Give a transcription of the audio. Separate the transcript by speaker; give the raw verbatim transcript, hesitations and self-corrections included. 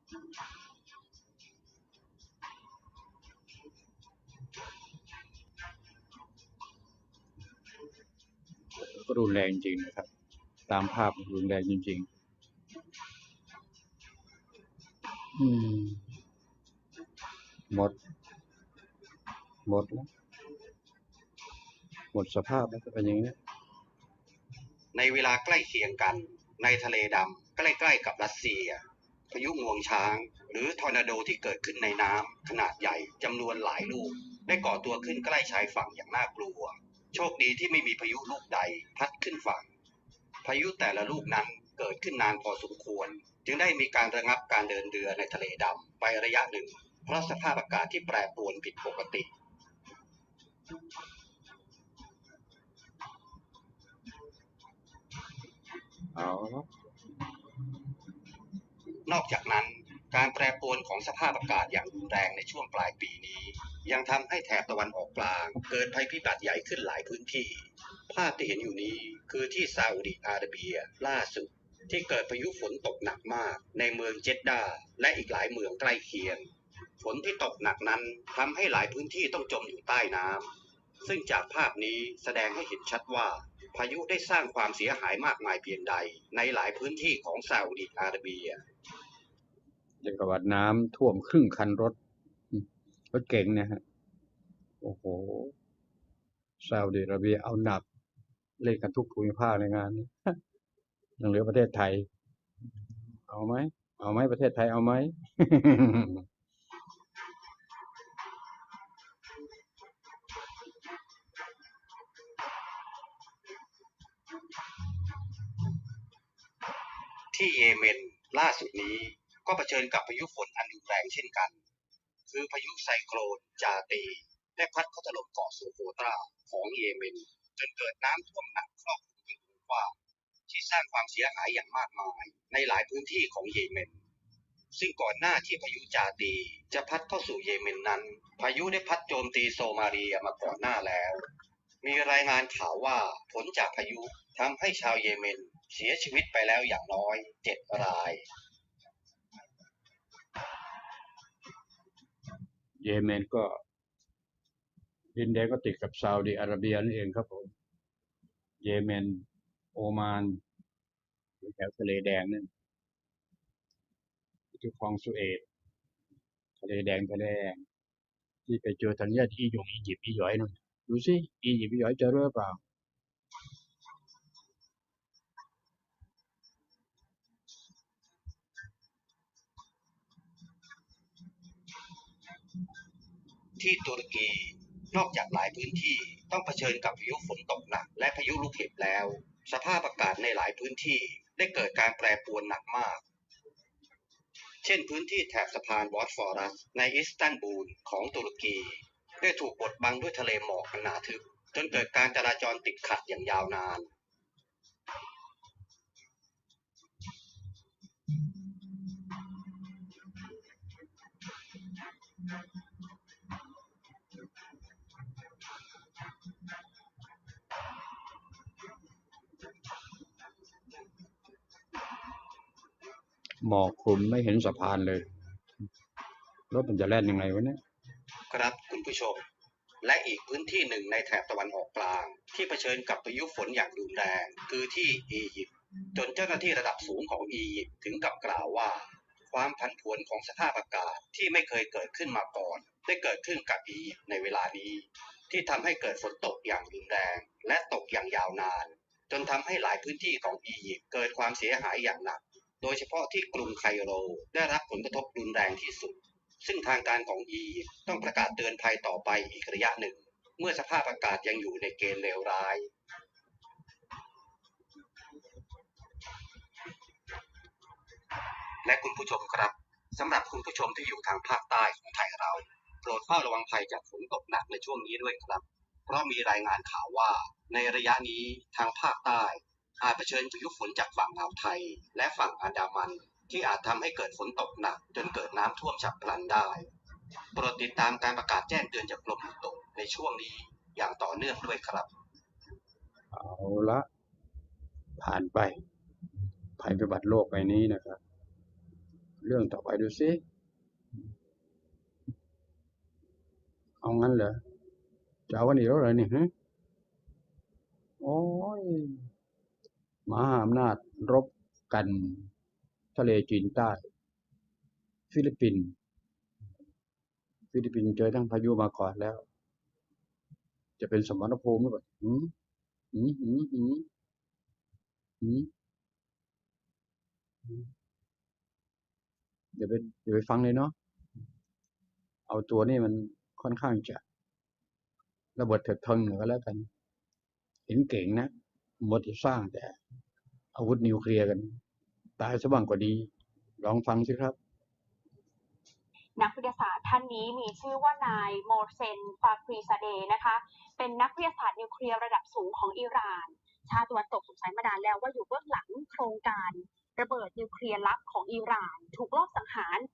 Speaker 1: ก็รุนแรงจริงนะครับตามภาพรุนแรงจริงๆอืมหมดหมดแล้วหมดสภาพแล้วจะเป็นอย่างนี้
Speaker 2: ในเวลาใกล้เคียงกันในทะเลดำใกล้ๆกับรัสเซียพายุงวงช้างหรือทอร์นาโดที่เกิดขึ้นในน้ำขนาดใหญ่จำนวนหลายลูกได้ก่อตัวขึ้นใกล้ชายฝั่งอย่างน่ากลัวโชคดีที่ไม่มีพายุลูกใดพัดขึ้นฝั่งพายุแต่ละลูกนั้นเกิดขึ้นนานพอสมควรจึงได้มีการระงับการเดินเรือในทะเลดำไประยะหนึ่งเพราะสภาพอากาศที่แปรปรวนผิดปกติ
Speaker 1: เอาละ
Speaker 2: นอกจากนั้นการแปรปรวนของสภาพอากาศอย่างรุนแรงในช่วงปลายปีนี้ยังทำให้แถบตะวันออกกลางเกิดภัยพิบัติใหญ่ขึ้นหลายพื้นที่ภาพที่เห็นอยู่นี้คือที่ซาอุดิอาระเบียล่าสุดที่เกิดพายุฝนตกหนักมากในเมืองเจดดาและอีกหลายเมืองใกล้เคียงฝนที่ตกหนักนั้นทำให้หลายพื้นที่ต้องจมอยู่ใต้น้ำซึ่งจากภาพนี้แสดงให้เห็นชัดว่าพายุได้สร้างความเสียหายมากมายเพียงใดในหลายพื้นที่ของซาอุดิอาระเบีย
Speaker 1: เรียกว่าน้ำท่วมครึ่งคันรถรถเก๋งนะฮะโอ้โหซาอุดิอาระเบียเอาหนักเล่นกันทุกภูมิภาคในงานนี้ยังเหลือประเทศไทยเอาไหมเอาไหมประเทศไทยเอาไหม
Speaker 2: ที่เยเมนล่าสุดนี้ก็เผชิญกับพายุฝนอันรุนแรงเช่นกันคือพายุไซโคลนจาตีได้พัดเข้าถล่มเกาะโซโคตราของเยเมนจนเกิดน้ำท่วมหนักครอบคลุมเป็นวงกว้างที่สร้างความเสียหายอย่างมากมายในหลายพื้นที่ของเยเมนซึ่งก่อนหน้าที่พายุจาตีจะพัดเข้าสู่เยเมนนั้นพายุได้พัดโจมตีโซมาเลียมาก่อนหน้าแล้วมีรายงานข่าวว่าผลจากพายุทำให้ชาวเยเมนเสียชีวิตไปแล้วอย่างน้อยเจ็ดราย
Speaker 1: เยเมนก็ดินแดนก็ติดกับซาอุดิอาระเบียนั่นเองครับผมเยเมนโอมานแถวทะเลแดงนั่นที่คลองสุเอตทะเลแดงทะเลแดงที่ไปเจอทางญาติอียงอียิปต์อีหยอยนู่นดูสิอียิปต์อีหยอยเจอหรือเปล่า
Speaker 2: ที่ตุรกีนอกจากหลายพื้นที่ต้องเผชิญกับพายุฝนตกหนักและพายุลูกเห็บแล้วสภาพอากาศในหลายพื้นที่ได้เกิดการแปรปรวนหนักมากเช่นพื้นที่แถบสะพานบอสฟอรัสในอิสตันบูลของตุรกีได้ถูกบดบังด้วยทะเลหมอกหนาทึบจนเกิดการจราจรติดขัดอย่างยาวนาน
Speaker 1: หมอกคลุมไม่เห็นสะพานเลยรถมันจะแล่นยังไงวะเนี่ย
Speaker 2: ครับคุณผู้ชมและอีกพื้นที่หนึ่งในแถบตะวันออกกลางที่เผชิญกับพายุฝนอย่างรุนแรงคือที่อียิปต์จนเจ้าหน้าที่ระดับสูงของอียิปต์ถึงกับกล่าวว่าความผันผวนของสภาพอากาศที่ไม่เคยเกิดขึ้นมาก่อนได้เกิดขึ้นกับอียิปต์ในเวลานี้ที่ทำให้เกิดฝนตกอย่างรุนแรงและตกอย่างยาวนานจนทำให้หลายพื้นที่ของอียิปต์เกิดความเสียหายอย่างหนักโดยเฉพาะที่กรุงไคโรได้รับผลกระทบรุนแรงที่สุดซึ่งทางการของอียิปต์ต้องประกาศเตือนภัยต่อไปอีกระยะหนึ่งเมื่อสภาพอากาศยังอยู่ในเกณฑ์เลวร้ายและคุณผู้ชมครับสำหรับคุณผู้ชมที่อยู่ทางภาคใต้ของไทยเราโปรดเฝ้าระวังภัยจากฝนตกหนักในช่วงนี้ด้วยครับเพราะมีรายงานข่าวว่าในระยะนี้ทางภาคใต้อาจเผชิญพายุฝนจากฝั่งอ่าวไทยและฝั่งอันดามันที่อาจทำให้เกิดฝนตกหนักจนเกิดน้ำท่วมฉับพลันได้โปรดติดตามการประกาศแจ้งเตือนจากกรมอุตุในช่วงนี้อย่างต่อเนื่องด้วยครับ
Speaker 1: เอาละผ่านไปภัยพิบัติโลกใบนี้นะครับเรื่องต่อไปดูสิเอางั้นเหรอจะเอาวันนี้แล้วเหรอเนี่ยฮะโอ้ยมหาอำนาจรบกันทะเลจีนใต้ฟิลิปปินส์ฟิลิปปินส์เจอทั้งพายุมาก่อนแล้วจะเป็นสมรภูมิหรือเปล่าหืมหืมหืมหืมหืมเดี๋ยวไปเดี๋ยวไปฟังเลยเนาะเอาตัวนี้มันค่อนข้างจะระเบิดเถิดเทิงก็แล้วกันเห็นเก่งนะหมดที่สร้างแต่อาวุธนิวเคลียร์กันตายซะบ้างก็ดีลองฟังสิครับ
Speaker 3: นักวิทยาศาสตร์ท่านนี้มีชื่อว่านายโมเซนฟาครีซาเดย์นะคะเป็นนักวิทยาศาสตร์นิวเคลียร์ระดับสูงของอิหร่านชาติตะวันตกสงสัยมานานแล้วว่าอยู่เบื้องหลังโครงการระเบิดนิวเคลียร์ลับของอิหร่านถูกลอบสังหาร